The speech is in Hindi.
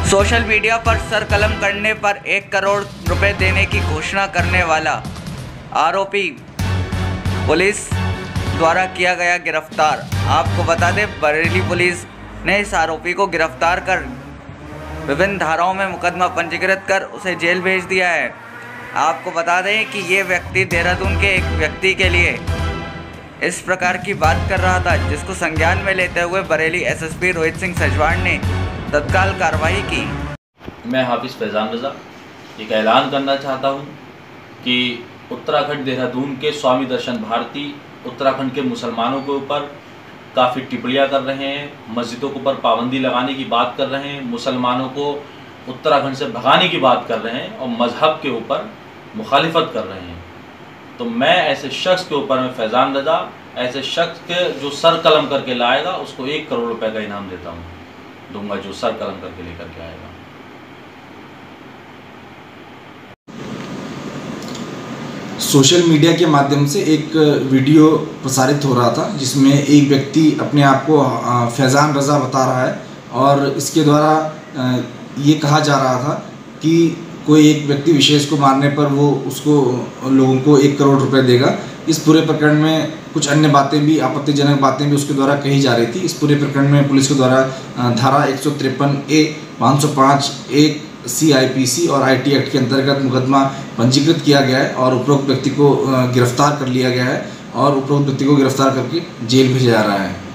सोशल मीडिया पर सर कलम करने पर 1 करोड़ रुपए देने की घोषणा करने वाला आरोपी पुलिस द्वारा किया गया गिरफ्तार। आपको बता दें, बरेली पुलिस ने इस आरोपी को गिरफ्तार कर विभिन्न धाराओं में मुकदमा पंजीकृत कर उसे जेल भेज दिया है। आपको बता दें कि ये व्यक्ति देहरादून के एक व्यक्ति के लिए इस प्रकार की बात कर रहा था, जिसको संज्ञान में लेते हुए बरेली एसएसपी रोहित सिंह सजवाण ने तत्काल कार्रवाई की। मैं हाफिज़ फैज़ान रज़ा एक ऐलान करना चाहता हूं कि उत्तराखंड देहरादून के स्वामी दर्शन भारती उत्तराखंड के मुसलमानों के ऊपर काफ़ी टिप्पणियां कर रहे हैं, मस्जिदों के ऊपर पाबंदी लगाने की बात कर रहे हैं, मुसलमानों को उत्तराखंड से भगाने की बात कर रहे हैं और मज़हब के ऊपर मुखालिफत कर रहे हैं। तो मैं ऐसे शख्स के ऊपर, मैं फैज़ान रज़ा, ऐसे शख्स के जो सर कलम करके लाएगा उसको 1 करोड़ रुपए का इनाम दूंगा, जो सर कलम करके लेकर के आएगा। सोशल मीडिया के माध्यम से एक वीडियो प्रसारित हो रहा था जिसमें एक व्यक्ति अपने आप को फैज़ान रज़ा बता रहा है और इसके द्वारा ये कहा जा रहा था कि कोई एक व्यक्ति विशेष को मारने पर वो उसको लोगों को 1 करोड़ रुपए देगा। इस पूरे प्रकरण में कुछ अन्य बातें भी, आपत्तिजनक बातें भी उसके द्वारा कही जा रही थी। इस पूरे प्रकरण में पुलिस के द्वारा धारा 153A, 505 1 CIPC और IT एक्ट के अंतर्गत मुकदमा पंजीकृत किया गया है और उपरोक्त व्यक्ति को गिरफ्तार कर लिया गया है और उपरोक्त व्यक्ति को गिरफ्तार करके जेल भेजा जा रहा है।